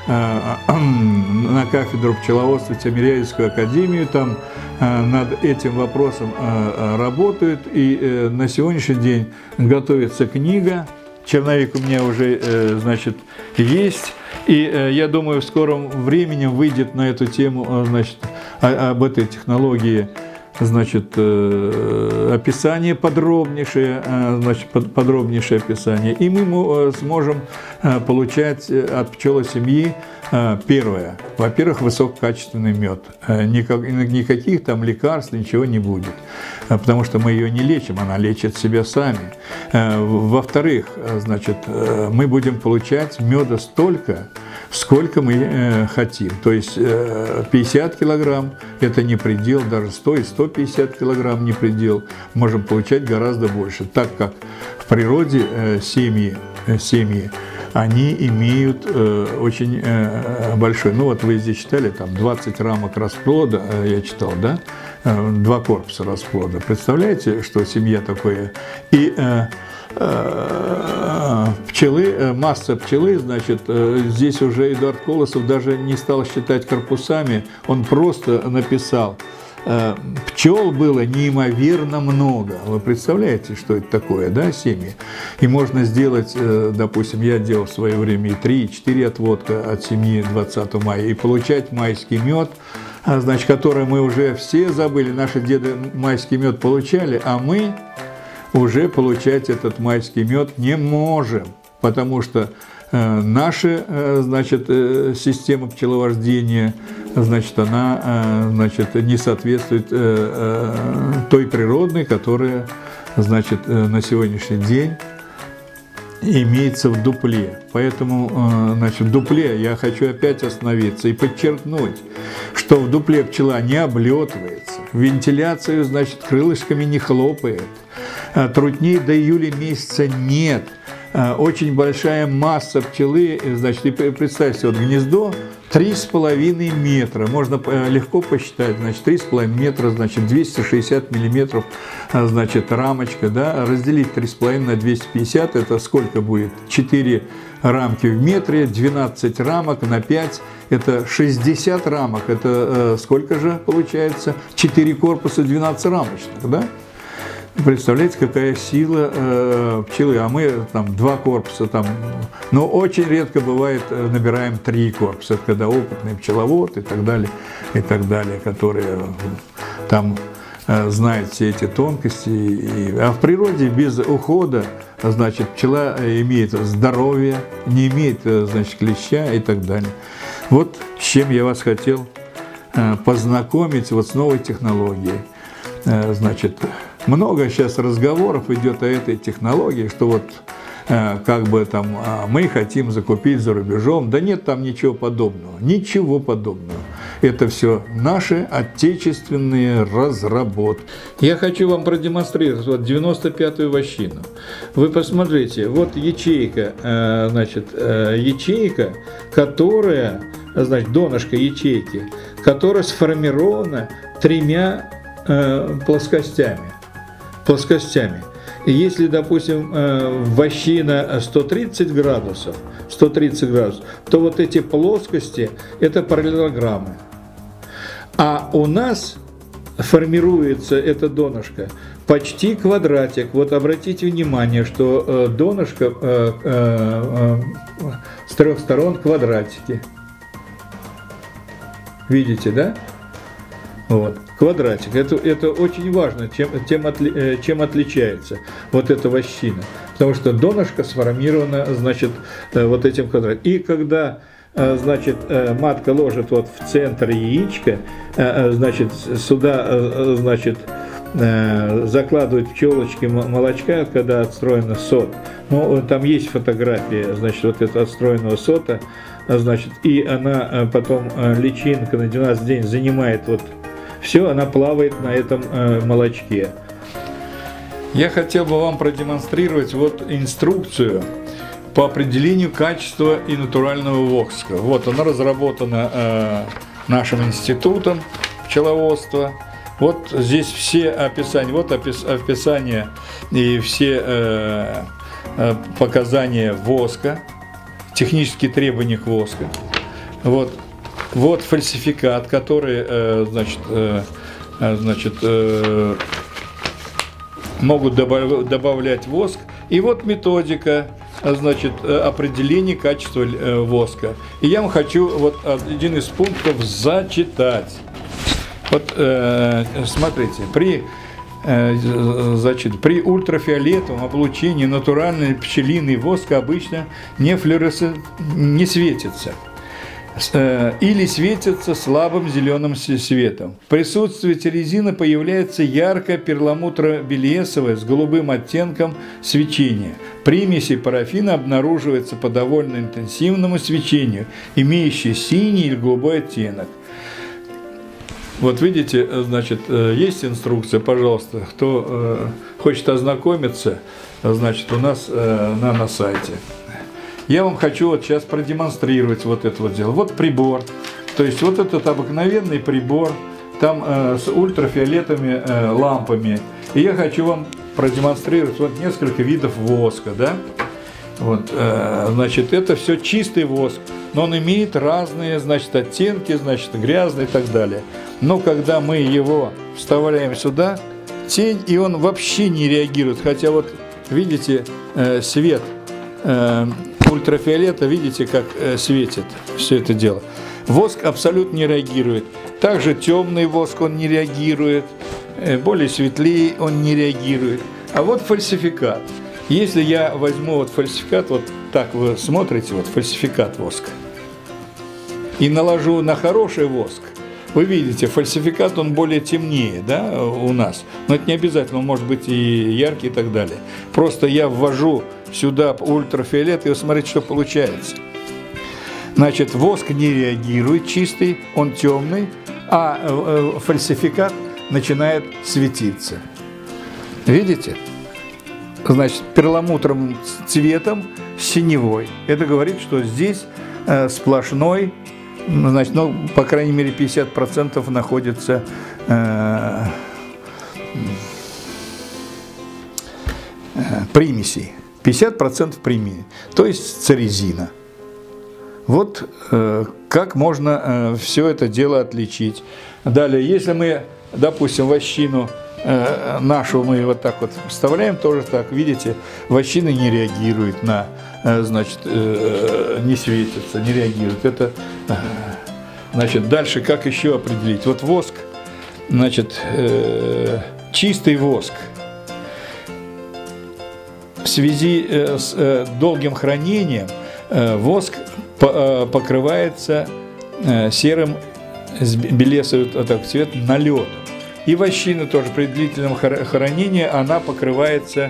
на кафедру пчеловодства Тимирязевскую академию. Там над этим вопросом работают. И на сегодняшний день готовится книга. Черновик у меня уже, значит, есть. И я думаю, в скором времени выйдет на эту тему, значит, об этой технологии, значит, описание подробнейшее, значит, подробнейшее описание. И мы сможем получать от пчелосемьи первое. Во-первых, высококачественный мед. Никаких там лекарств, ничего не будет. Потому что мы ее не лечим, она лечит себя сами. Во-вторых, значит, мы будем получать меда столько, сколько мы хотим. То есть 50 килограмм – это не предел, даже 100 и 150 килограмм не предел. Можем получать гораздо больше, так как в природе семьи они имеют очень большой, ну вот вы здесь читали, там 20 рамок расплода, я читал, да, 2 корпуса расплода. Представляете, что семья такое? И пчелы, масса пчелы, значит, здесь уже Эдуард Колосов даже не стал считать корпусами, он просто написал, пчел было неимоверно много. Вы представляете, что это такое, да, семьи? И можно сделать, допустим, я делал в свое время и 3, и 4 отводка от семьи 20 мая, и получать майский мед, значит, который мы уже все забыли, наши деды майский мед получали, а мы уже получать этот майский мед не можем, потому что наша, значит, система пчеловождения, значит, она, значит, не соответствует той природной, которая, значит, на сегодняшний день имеется в дупле. Поэтому, значит, в дупле я хочу опять остановиться и подчеркнуть, что в дупле пчела не облетывается, вентиляцию, значит, крылышками не хлопает, трутней до июля месяца нет. Очень большая масса пчелы, значит, и представьте, вот гнездо 3,5 метра, можно легко посчитать, значит, 3,5 метра, значит, 260 миллиметров, значит, рамочка, да, разделить 3,5 на 250, это сколько будет? 4 рамки в метре, 12 рамок на 5, это 60 рамок, это сколько же получается? 4 корпуса 12 рамочных, да? Представляете, какая сила пчелы, а мы там 2 корпуса, там, но очень редко бывает набираем 3 корпуса, это когда опытный пчеловод и так далее, которые там знают все эти тонкости. А в природе без ухода, значит, пчела имеет здоровье, не имеет, значит, клеща и так далее. Вот с чем я вас хотел познакомить вот с новой технологией. Значит, много сейчас разговоров идет о этой технологии, что вот как бы там мы хотим закупить за рубежом. Да нет там ничего подобного, ничего подобного. Это все наши отечественные разработки. Я хочу вам продемонстрировать вот 95-ю вощину. Вы посмотрите, вот ячейка, значит, ячейка, которая, значит, донышко ячейки, которая сформирована 3 плоскостями. И если, допустим, вощина 130 градусов, то вот эти плоскости – это параллелограммы. А у нас формируется это донышко почти квадратик. Вот обратите внимание, что донышко с 3 сторон квадратики. Видите, да? Вот, квадратик. Это очень важно, чем отличается вот эта вощина. Потому что донышко сформировано, значит, вот этим квадратом. И когда, значит, матка ложит вот в центр яичка, значит, сюда, значит, закладывают пчелочки молочка, когда отстроено сот. Ну, там есть фотография, значит, вот этого отстроенного сота, значит, и она потом, личинка на 12 день занимает вот все, она плавает на этом молочке. Я хотел бы вам продемонстрировать вот инструкцию по определению качества и натурального воска. Вот она разработана нашим институтом пчеловодства. Вот здесь все описания, вот описание и все показания воска, технические требования к воску. Вот фальсификат, который, значит, могут добавлять воск. И вот методика, значит, определения качества воска. И я вам хочу вот один из пунктов зачитать. Вот смотрите, при ультрафиолетовом облучении натуральный пчелиный воск обычно не светится. Или светится слабым зеленым светом. В присутствии тирезина появляется яркое перламутро-белесовое с голубым оттенком свечение. Примеси парафина обнаруживается по довольно интенсивному свечению, имеющее синий или голубой оттенок. Вот видите, значит, есть инструкция, пожалуйста, кто хочет ознакомиться, значит, у нас на сайте. Я вам хочу вот сейчас продемонстрировать вот это вот дело. Вот прибор, то есть вот этот обыкновенный прибор, там с ультрафиолетовыми лампами. И я хочу вам продемонстрировать вот несколько видов воска, да. Вот, значит, это все чистый воск, но он имеет разные, значит, оттенки, значит, грязный и так далее. Но когда мы его вставляем сюда, тень, и он вообще не реагирует, хотя вот видите свет ультрафиолета, видите, как светит все это дело. Воск абсолютно не реагирует. Также темный воск он не реагирует, более светлее он не реагирует. А вот фальсификат. Если я возьму вот фальсификат, вот так вы смотрите, вот фальсификат воска, и наложу на хороший воск, Вы видите, фальсификат, он более темнее, да, у нас. Но это не обязательно, он может быть и яркий и так далее. Просто я ввожу сюда ультрафиолет, и вы смотрите, что получается. Значит, воск не реагирует чистый, он темный, а фальсификат начинает светиться. Видите? Значит, перламутровым цветом, синевой. Это говорит, что здесь сплошной, значит, ну, по крайней мере, 50% находится примесей. 50% примесей, то есть церезина. Вот как можно все это дело отличить. Далее, если мы, допустим, вощину нашу мы вот так вот вставляем, тоже так, видите, вощина не реагирует на, значит, не светится, не реагирует. Это, значит, дальше как еще определить? Вот воск, значит, чистый воск в связи с долгим хранением воск покрывается серым белесый цвет налетом. И вощина тоже при длительном хранении она покрывается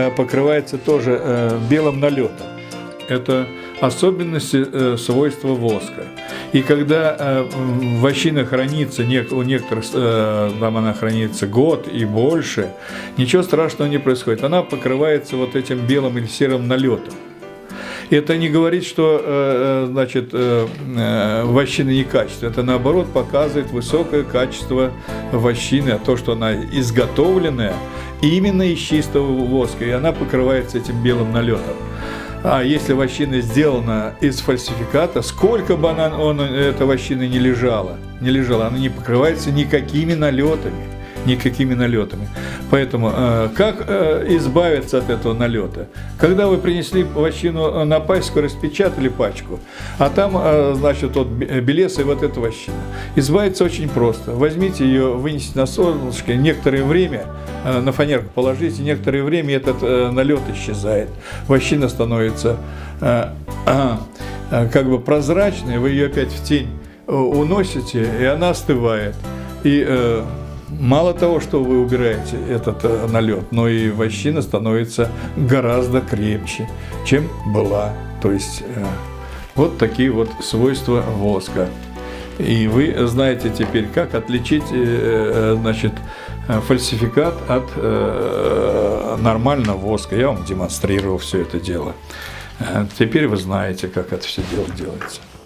тоже белым налетом. Это особенности свойства воска. И когда вощина хранится, у некоторых там она хранится год и больше, ничего страшного не происходит. Она покрывается вот этим белым или серым налетом. Это не говорит, что, значит, вощина некачественная. Это, наоборот, показывает высокое качество вощины, а то, что она изготовленная именно из чистого воска, и она покрывается этим белым налетом. А если вощина сделана из фальсификата, сколько бы эта вощина не лежала, она не покрывается никакими налетами. Поэтому как избавиться от этого налета? Когда вы принесли вощину на пасеку, распечатали пачку, а там, значит, вот белесая вот эта вощина. Избавиться очень просто. Возьмите ее, вынесите на солнышко, некоторое время на фанерку положите, некоторое время этот налет исчезает. Вощина становится как бы прозрачной, вы ее опять в тень уносите, и она остывает. И мало того, что вы убираете этот налет, но и вощина становится гораздо крепче, чем была. То есть вот такие вот свойства воска. И вы знаете теперь, как отличить, значит, фальсификат от нормального воска. Я вам демонстрировал все это дело. Теперь вы знаете, как это все дело делается.